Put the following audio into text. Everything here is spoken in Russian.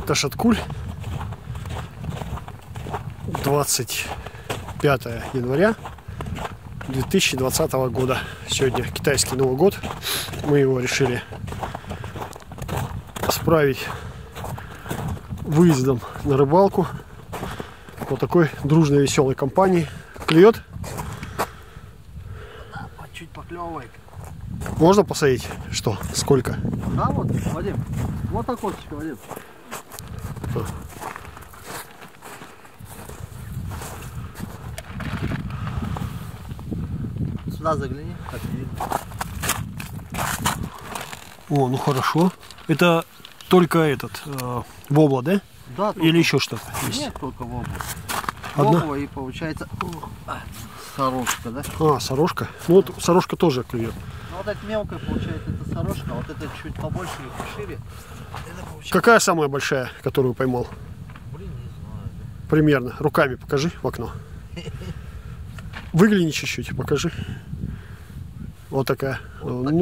Ташаткуль. 25 января 2020 года. Сегодня китайский Новый год. Мы его решили справить выездом на рыбалку. Вот такой дружной веселой компании. Клюет? Чуть поклевывает. Можно посадить? Что? Сколько? Да, вот, Вадим. Вот окошечко, Вадим. Сюда загляни, как видно. О, ну хорошо. Это только этот вобла, да? Да, или еще что-то есть? Нет, только вобла. Одна? Вобла и получается сорожка, да? А, сорожка. Ну вот сорожка тоже клюет. Ну вот эта мелкая получается, это сорожка, а вот это чуть побольше и пошире. Это получается... Какая самая большая, которую поймал? Блин, не знаю. Примерно. Руками покажи в окно. Выгляни чуть-чуть, покажи. Вот такая.